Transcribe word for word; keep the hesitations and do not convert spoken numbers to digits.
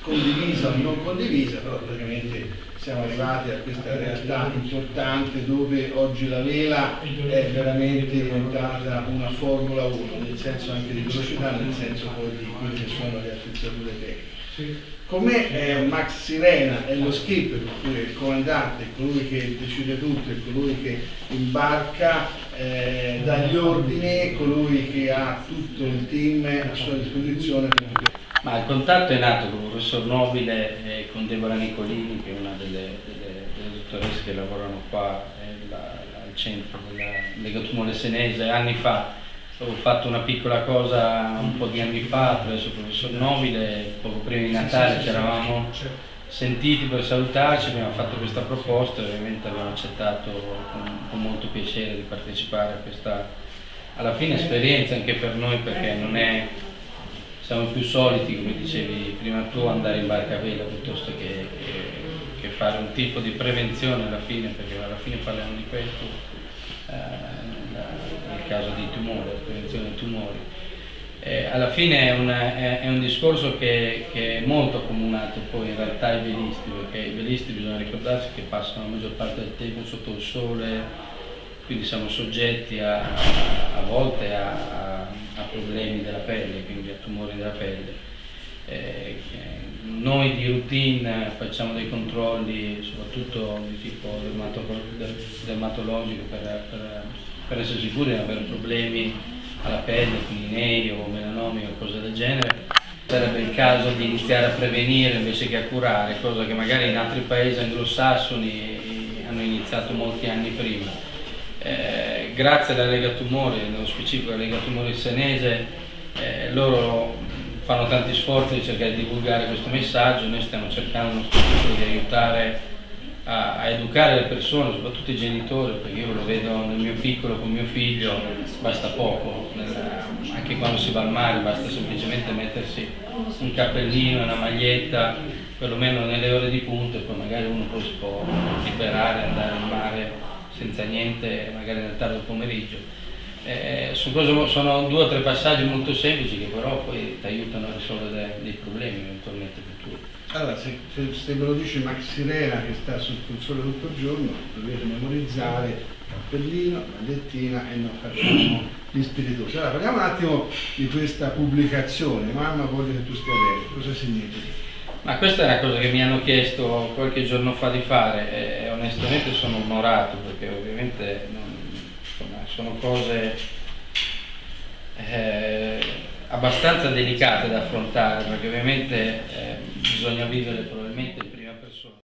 condivisa o non condivisa, però praticamente siamo arrivati a questa realtà importante dove oggi la vela è veramente diventata una Formula uno, nel senso anche di velocità, nel senso poi di quelle che sono le attrezzature tecniche. Con me è Max Sirena, è lo skipper, per cui è il comandante, è colui che decide tutto, è colui che imbarca, eh, dà gli ordini, colui che ha tutto il team a sua disposizione. Ma il contatto è nato con il professor Nobile e con Deborah Nicolini, che è una delle, delle, delle dottoresse che lavorano qua eh, la, la, al centro della Legatumore Senese anni fa. Ho fatto una piccola cosa un po' di anni fa presso il professor Nobile, poco prima di Natale ci eravamo sentiti per salutarci, abbiamo fatto questa proposta e ovviamente abbiamo accettato con, con molto piacere di partecipare a questa, alla fine, esperienza anche per noi, perché non è, siamo più soliti, come dicevi prima tu, andare in barca a vela piuttosto che, che, che fare un tipo di prevenzione alla fine, perché alla fine parliamo di questo. Eh, nel caso di tumore, prevenzione dei tumori. Eh, alla fine è, una, è, è un discorso che, che è molto accomunato poi in realtà ai velisti, perché i velisti bisogna ricordarsi che passano la maggior parte del tempo sotto il sole, quindi siamo soggetti a, a volte a, a, a problemi della pelle, quindi a tumori della pelle. Eh, noi di routine facciamo dei controlli soprattutto di tipo dermatologico per, per, per essere sicuri di non avere problemi alla pelle, quindi neri o melanomi o cose del genere. Sarebbe il caso di iniziare a prevenire invece che a curare, cosa che magari in altri paesi anglosassoni hanno iniziato molti anni prima. Eh, grazie alla Legatumore, nello specifico alla Legatumore Senese, eh, loro fanno tanti sforzi di cercare di divulgare questo messaggio. Noi stiamo cercando uno specifico di aiutare a, a educare le persone, soprattutto i genitori, perché io lo vedo nel mio piccolo con mio figlio, basta poco, nella, anche quando si va al mare basta semplicemente mettersi un cappellino, una maglietta, perlomeno nelle ore di punta, e poi magari uno poi si può liberare, andare al mare senza niente, magari nel tardo pomeriggio. Eh, sono, sono due o tre passaggi molto semplici che però poi ti aiutano a risolvere dei problemi eventualmente futuri. Allora, se, se, se ve lo dice Max Sirena, che sta sul sole tutto il giorno, dovete memorizzare cappellino, magliettina e non facciamo gli spiritosi. Allora, parliamo un attimo di questa pubblicazione. Mamma, voglio che tu stia bene. Cosa significa? Ma questa è una cosa che mi hanno chiesto qualche giorno fa di fare e onestamente sono onorato, perché ovviamente non, insomma, sono cose eh, abbastanza delicate da affrontare, perché ovviamente eh, bisogna vivere probabilmente in prima persona.